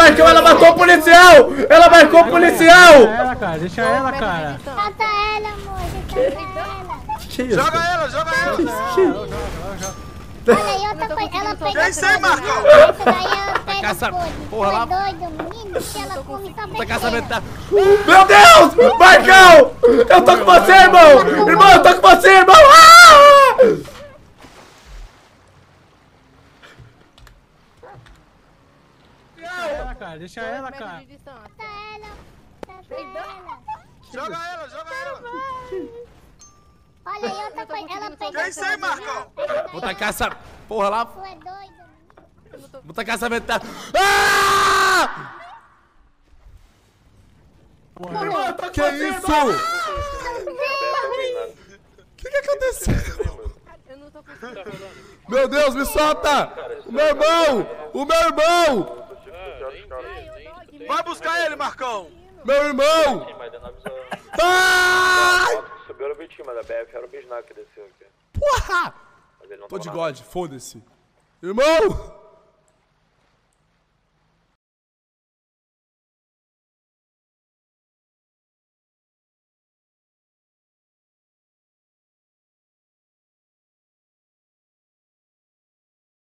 Marcão, ela matou o policial! Ela marcou o policial! Deixa ela, cara, deixa ela, cara. Mata ela, amor, deixa ela. Que isso? Joga ela, joga ela. Olha aí outra coisa, ela pega Quem sei, Marcão? essa daí ela pega caça- podre. porra lá. Tu é doido, menino, se ela come só Puta caçamento tá... Meu Deus! Marcão! Eu tô com você, irmão! Irmão, eu tô com você, irmão! Ah! Deixa ela, cara, deixa ela, cara. Mata ela, mata ela. Joga ela, joga ela. Olha aí outra coisa, ela pega Quem sei, Marcão? Vou tacar essa porra lá. Tu é doido. Vou tacar essa metade. Ah! Irmão, eu tô com Que você, isso? irmão! O que aconteceu? Eu não tô conseguindo. Meu Deus, me solta! O meu irmão! O meu irmão! Vai buscar ele, Marcão. Meu irmão! Ai! Subiu no vítima da BF, era o Bisnack que desceu aqui. Porra! Mas ele não Tô tava de na- God, foda-se. Irmão!